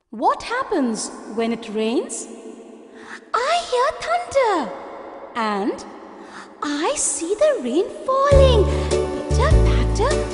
What happens when it rains? I hear thunder. And I see the rain falling. Pitter patter,